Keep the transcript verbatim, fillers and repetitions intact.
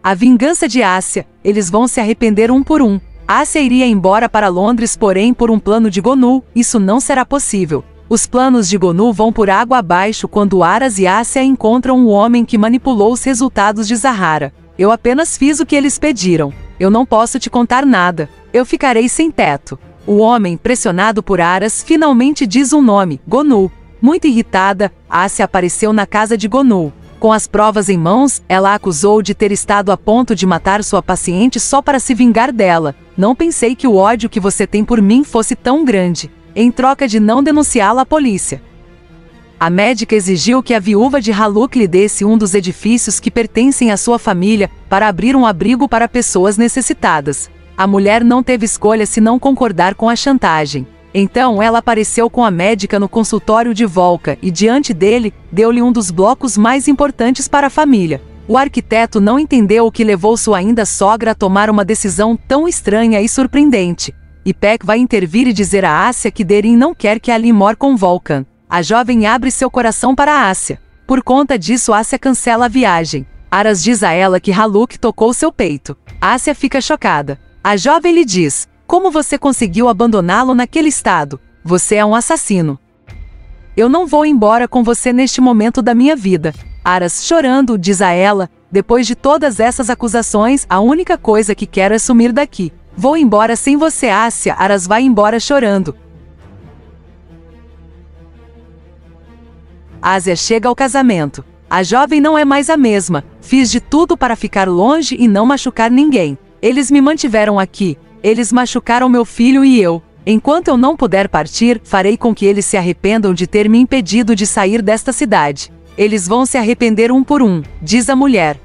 A vingança de Ásia, eles vão se arrepender um por um. Ásia iria embora para Londres, porém por um plano de Gonu, isso não será possível. Os planos de Gonu vão por água abaixo quando Aras e Ásia encontram um homem que manipulou os resultados de Zahara. Eu apenas fiz o que eles pediram. Eu não posso te contar nada. Eu ficarei sem teto. O homem, pressionado por Aras, finalmente diz um nome, Gonu. Muito irritada, Ásia apareceu na casa de Gonu. Com as provas em mãos, ela a acusou de ter estado a ponto de matar sua paciente só para se vingar dela. Não pensei que o ódio que você tem por mim fosse tão grande. Em troca de não denunciá-la à polícia. A médica exigiu que a viúva de Haluk lhe desse um dos edifícios que pertencem à sua família para abrir um abrigo para pessoas necessitadas. A mulher não teve escolha senão concordar com a chantagem. Então ela apareceu com a médica no consultório de Volca e diante dele, deu-lhe um dos blocos mais importantes para a família. O arquiteto não entendeu o que levou sua ainda sogra a tomar uma decisão tão estranha e surpreendente. Ipek vai intervir e dizer a Ásia que Derin não quer que Ali more com Volcan. A jovem abre seu coração para Ásia. Por conta disso, Ásia cancela a viagem. Aras diz a ela que Haluk tocou seu peito. Ásia fica chocada. A jovem lhe diz: como você conseguiu abandoná-lo naquele estado? Você é um assassino. Eu não vou embora com você neste momento da minha vida. Aras, chorando, diz a ela: depois de todas essas acusações, a única coisa que quero é sumir daqui. Vou embora sem você, Ásia. Aras vai embora chorando. Ásia chega ao casamento. A jovem não é mais a mesma. Fiz de tudo para ficar longe e não machucar ninguém. Eles me mantiveram aqui. Eles machucaram meu filho e eu. Enquanto eu não puder partir, farei com que eles se arrependam de ter me impedido de sair desta cidade. Eles vão se arrepender um por um, diz a mulher.